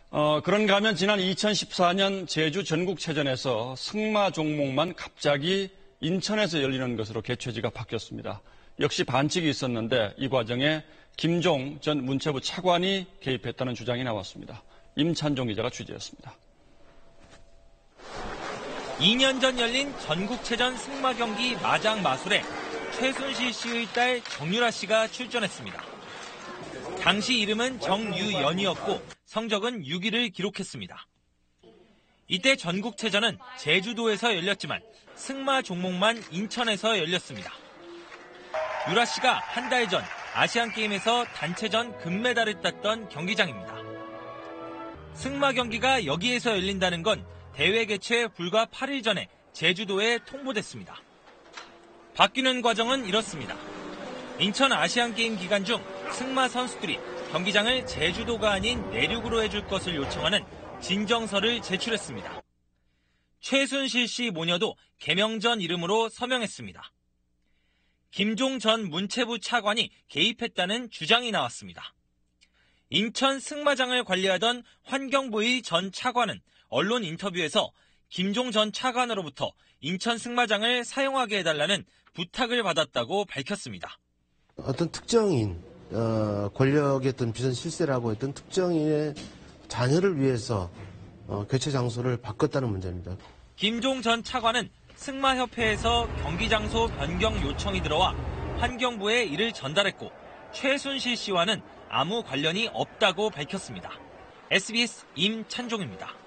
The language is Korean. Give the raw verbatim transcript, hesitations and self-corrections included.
어, 그런가 하면 지난 이천십사 년 제주 전국체전에서 승마 종목만 갑자기 인천에서 열리는 것으로 개최지가 바뀌었습니다. 역시 반칙이 있었는데 이 과정에 김종 전 문체부 차관이 개입했다는 주장이 나왔습니다. 임찬종 기자가 취재했습니다. 이 년 전 열린 전국체전 승마 경기 마장 마술에 최순실 씨의 딸 정유라 씨가 출전했습니다. 당시 이름은 정유연이었고 성적은 육 위를 기록했습니다. 이때 전국체전은 제주도에서 열렸지만 승마 종목만 인천에서 열렸습니다. 유라 씨가 한 달 전 아시안게임에서 단체전 금메달을 땄던 경기장입니다. 승마 경기가 여기에서 열린다는 건 대회 개최 불과 팔 일 전에 제주도에 통보됐습니다. 바뀌는 과정은 이렇습니다. 인천 아시안게임 기간 중 승마 선수들이 경기장을 제주도가 아닌 내륙으로 해줄 것을 요청하는 진정서를 제출했습니다. 최순실 씨 모녀도 개명 전 이름으로 서명했습니다. 김종 전 문체부 차관이 개입했다는 주장이 나왔습니다. 인천 승마장을 관리하던 환경부의 전 차관은 언론 인터뷰에서 김종 전 차관으로부터 인천 승마장을 사용하게 해달라는 부탁을 받았다고 밝혔습니다. 어떤 특정인, 어, 권력의 어떤 비선 실세라고 했던 특정인의 자녀를 위해서 어, 개최 장소를 바꿨다는 문제입니다. 김종 전 차관은 승마협회에서 경기 장소 변경 요청이 들어와 환경부에 이를 전달했고 최순실 씨와는 아무 관련이 없다고 밝혔습니다. 에스비에스 임찬종입니다.